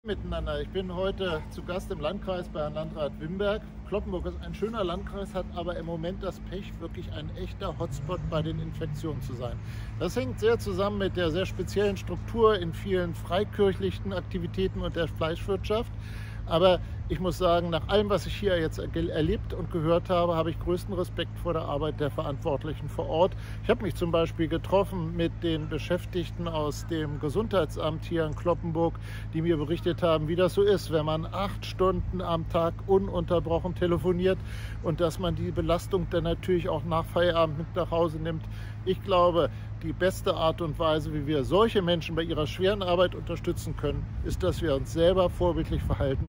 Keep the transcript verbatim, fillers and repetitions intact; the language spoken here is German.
Miteinander. Ich bin heute zu Gast im Landkreis bei Herrn Landrat Wimberg. Cloppenburg ist ein schöner Landkreis, hat aber im Moment das Pech, wirklich ein echter Hotspot bei den Infektionen zu sein. Das hängt sehr zusammen mit der sehr speziellen Struktur in vielen freikirchlichen Aktivitäten und der Fleischwirtschaft. Aber ich muss sagen, nach allem, was ich hier jetzt erlebt und gehört habe, habe ich größten Respekt vor der Arbeit der Verantwortlichen vor Ort. Ich habe mich zum Beispiel getroffen mit den Beschäftigten aus dem Gesundheitsamt hier in Cloppenburg, die mir berichtet haben, wie das so ist, wenn man acht Stunden am Tag ununterbrochen telefoniert und dass man die Belastung dann natürlich auch nach Feierabend mit nach Hause nimmt. Ich glaube, die beste Art und Weise, wie wir solche Menschen bei ihrer schweren Arbeit unterstützen können, ist, dass wir uns selber vorbildlich verhalten.